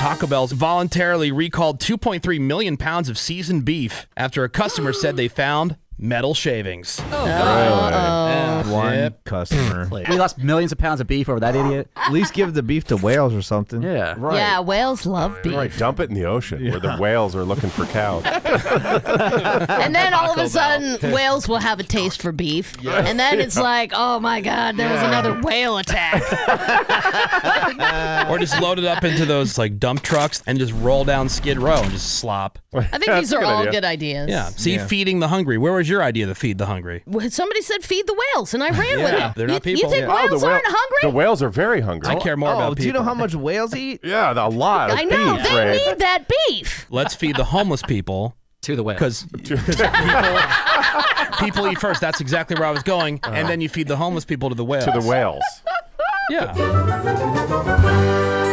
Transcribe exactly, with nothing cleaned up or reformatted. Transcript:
Taco Bell's voluntarily recalled two point three million pounds of seasoned beef after a customer said they found metal shavings. Oh, God. Yeah. One Yep. customer. We lost millions of pounds of beef over that idiot. At least give the beef to whales or something. Yeah. Right. Yeah, whales love beef. Right, dump it in the ocean where the whales are looking for cows. And then all of a sudden, whales will have a taste for beef. Yeah. And then it's like, oh my God, there was another whale attack. Or just load it up into those like dump trucks and just roll down Skid Row and just slop. I think That's these a are good all idea. good ideas. Yeah. See, Yeah. feeding the hungry. Where was your idea to feed the hungry? Well, somebody said feed the whales, and I ran with Yeah, it. they're You- not You people. think Yeah. whales Oh, the whale- aren't hungry? The whales are very hungry. I care more oh, about do you people. know how much whales eat? Yeah, a lot of I know. beef, They Ray. need that beef. Let's feed the homeless people. To the whale. Because people, people eat first. That's exactly where I was going. And then you feed the homeless people to the whales. To the whales. Yeah.